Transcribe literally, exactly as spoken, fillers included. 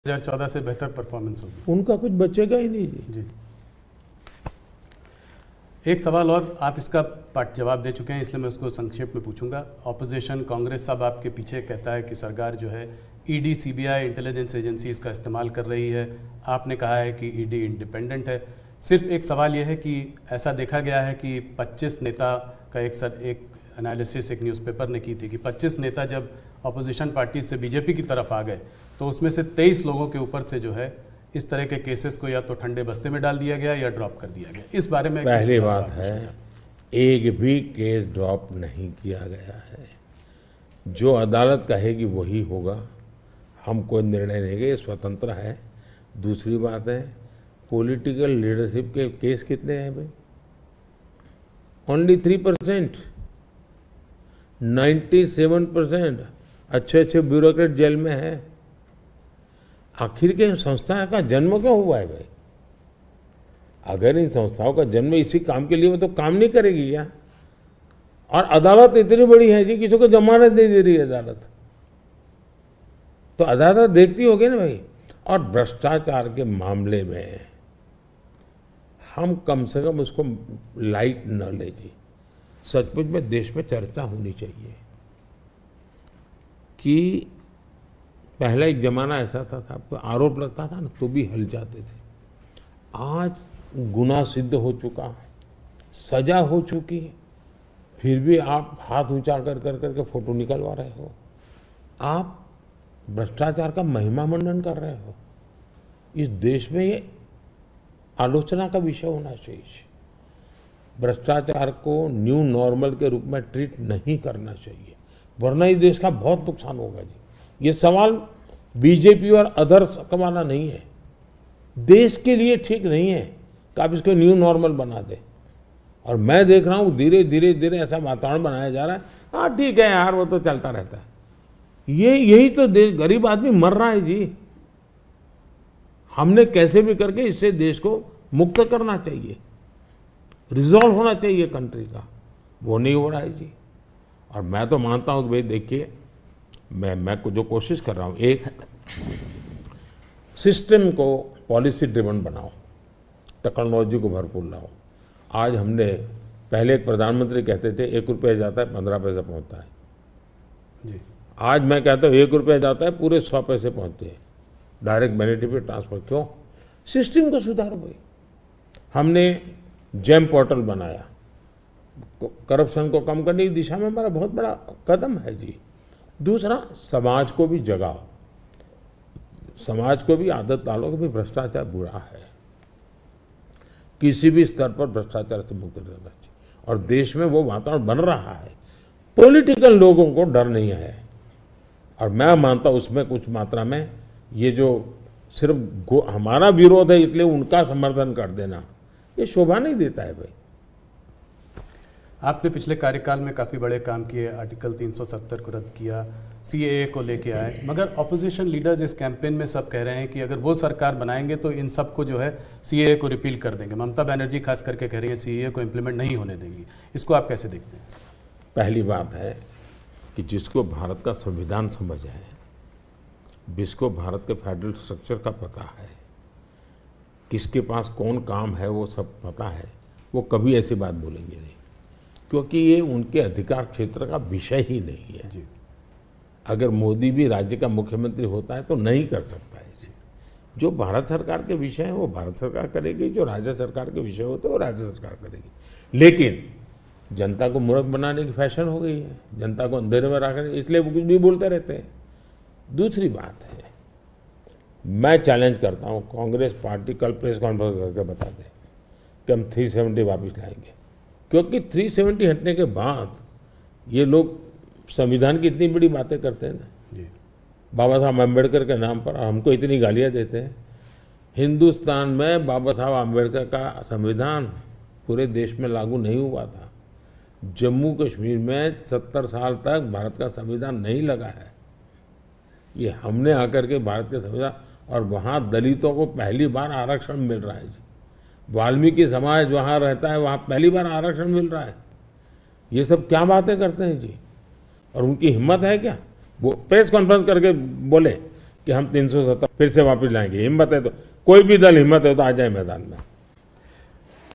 दो हज़ार चौदह से बेहतर परफॉर्मेंस होगी। उनका कुछ बचेगा ही नहीं जी। जी, एक सवाल और, आप इसका पार्ट जवाब दे चुके हैं इसलिए मैं उसको संक्षेप में पूछूंगा। ऑपोजिशन कांग्रेस सब आपके पीछे कहता है कि सरकार जो है ईडी, सीबीआई, इंटेलिजेंस एजेंसीज का इस्तेमाल कर रही है। आपने कहा है कि ईडी इंडिपेंडेंट है। सिर्फ एक सवाल यह है कि ऐसा देखा गया है कि पच्चीस नेता का एक सर एक एनालिसिस एक न्यूज़पेपर ने की थी कि पच्चीस नेता जब ऑपोजिशन पार्टी से बीजेपी की तरफ आ गए तो उसमें से तेईस लोगों के ऊपर से जो है इस तरह के केसेस को या तो ठंडे बस्ते में डाल दिया गया या ड्रॉप कर दिया गया। इस बारे में पहली बात है, एक भी केस ड्रॉप नहीं किया गया है। जो अदालत कहेगी वही होगा, हम कोई निर्णय नहीं लेंगे, स्वतंत्र है। दूसरी बात है, पॉलिटिकल लीडरशिप के केस कितने हैं भाई? Only three percent ninety seven percent अच्छे अच्छे ब्यूरोक्रेट जेल में है। आखिर के इन संस्थाओं का जन्म क्यों हुआ है भाई? अगर इन संस्थाओं का जन्म इसी काम के लिए हो तो काम नहीं करेगी क्या? और अदालत इतनी बड़ी है जी, किसी को जमानत नहीं दे रही है अदालत, तो अदालत देखती होगी ना भाई। और भ्रष्टाचार के मामले में हम कम से कम उसको लाइट न ले जी। सचमुच में देश में चर्चा होनी चाहिए कि पहला एक जमाना ऐसा था, आपको आरोप लगता था ना तो भी हल जाते थे। आज गुनाह सिद्ध हो चुका, सजा हो चुकी, फिर भी आप हाथ ऊंचा कर कर करके फोटो निकलवा रहे हो। आप भ्रष्टाचार का महिमा मंडन कर रहे हो। इस देश में ये आलोचना का विषय होना चाहिए। भ्रष्टाचार को न्यू नॉर्मल के रूप में ट्रीट नहीं करना चाहिए, वरना इस देश का बहुत नुकसान होगा जी। ये सवाल बीजेपी और अदर्स का माना नहीं है, देश के लिए ठीक नहीं है कि आप इसको न्यू नॉर्मल बना दे। और मैं देख रहा हूँ धीरे धीरे धीरे ऐसा वातावरण बनाया जा रहा है, हाँ ठीक है यार वो तो चलता रहता है। ये यही तो देश, गरीब आदमी मर रहा है जी। हमने कैसे भी करके इससे देश को मुक्त करना चाहिए, रिजॉल्व होना चाहिए कंट्री का, वो नहीं हो रहा है जी। और मैं तो मानता हूँ कि भाई देखिए, मैं मैं को जो कोशिश कर रहा हूँ, एक सिस्टम को पॉलिसी ड्रिवन बनाओ, टेक्नोलॉजी को भरपूर लाओ। आज हमने, पहले एक प्रधानमंत्री कहते थे एक रुपया जाता है पंद्रह पैसे पहुंचता है जी। आज मैं कहता हूँ एक रुपया जाता है पूरे सौ पैसे पहुंचते हैं, डायरेक्ट बेनिफिट ट्रांसफर। क्यों? सिस्टम को सुधारो भाई। हमने जेम पोर्टल बनाया, करप्शन को कम करने की दिशा में हमारा बहुत बड़ा कदम है जी। दूसरा, समाज को भी जगाओ, समाज को भी आदत डालो कि भाई भ्रष्टाचार बुरा है, किसी भी स्तर पर भ्रष्टाचार से मुक्त रहना चाहिए। और देश में वो वातावरण बन रहा है, पॉलिटिकल लोगों को डर नहीं है। और मैं मानता हूं उसमें कुछ मात्रा में ये जो सिर्फ हमारा विरोध है इसलिए उनका समर्थन कर देना, ये शोभा नहीं देता है भाई। आपने पिछले कार्यकाल में काफ़ी बड़े काम किए, आर्टिकल तीन सौ सत्तर को रद्द किया, सीएए को लेके आए, मगर ऑपोजिशन लीडर्स इस कैंपेन में सब कह रहे हैं कि अगर वो सरकार बनाएंगे तो इन सब को जो है सीएए को रिपील कर देंगे। ममता बनर्जी खास करके कह रही है सीएए को इम्प्लीमेंट नहीं होने देंगी। इसको आप कैसे देखते हैं? पहली बात है कि जिसको भारत का संविधान समझ है, जिसको भारत के फेडरल स्ट्रक्चर का पता है, किसके पास कौन काम है वो सब पता है, वो कभी ऐसी बात बोलेंगे नहीं, क्योंकि ये उनके अधिकार क्षेत्र का विषय ही नहीं है जी। अगर मोदी भी राज्य का मुख्यमंत्री होता है तो नहीं कर सकता है जी। जो भारत सरकार के विषय है वो भारत सरकार करेगी, जो राज्य सरकार के विषय होते हैं वो राज्य सरकार करेगी। लेकिन जनता को मूर्ख बनाने की फैशन हो गई है, जनता को अंधेरे में रखने, इसलिए वो कुछ भी बोलते रहते हैं। दूसरी बात है, मैं चैलेंज करता हूँ कांग्रेस पार्टी कल प्रेस कॉन्फ्रेंस करके बता दे कि हम थ्री सेवेंटी वापिस लाएंगे, क्योंकि थ्री सेवेंटी हटने के बाद ये लोग संविधान की इतनी बड़ी बातें करते हैं ना जी। बाबा साहब अम्बेडकर के नाम पर हमको इतनी गालियां देते हैं। हिंदुस्तान में बाबा साहब अम्बेडकर का संविधान पूरे देश में लागू नहीं हुआ था। जम्मू कश्मीर में सत्तर साल तक भारत का संविधान नहीं लगा है। ये हमने आकर के भारत के संविधान, और वहाँ दलितों को पहली बार आरक्षण मिल रहा है जी। वाल्मीकि समाज वहाँ रहता है, वहाँ पहली बार आरक्षण मिल रहा है। ये सब क्या बातें करते हैं जी। और उनकी हिम्मत है क्या? वो प्रेस कॉन्फ्रेंस करके बोले कि हम तीन सौ सत्तर फिर से वापस लाएंगे। हिम्मत है तो कोई भी दल हिम्मत है तो आ जाए मैदान में।